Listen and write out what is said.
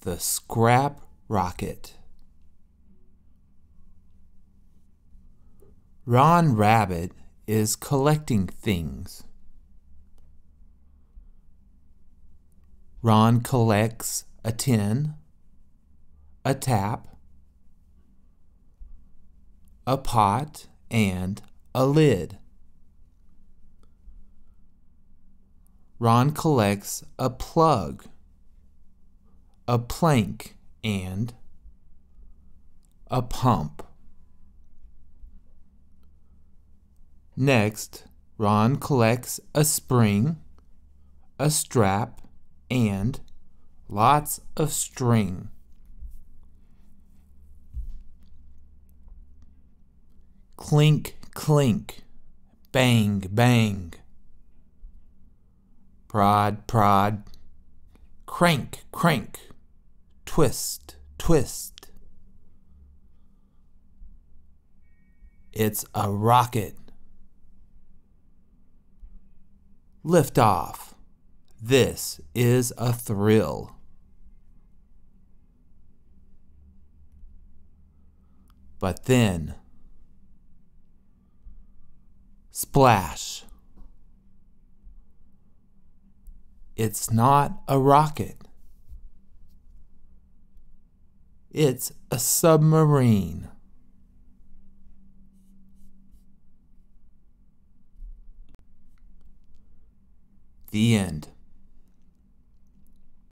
The Scrap Rocket. Ron Rabbit is collecting things. Ron collects a tin, a tap, a pot, and a lid. Ron collects a plug, a plank, and a pump. Next, Ron collects a spring, a strap, and lots of string. Clink, clink, bang, bang. Prod, prod, crank, crank, twist, twist. It's a rocket. Lift off. This is a thrill. But then, splash. It's not a rocket. It's a submarine. The end.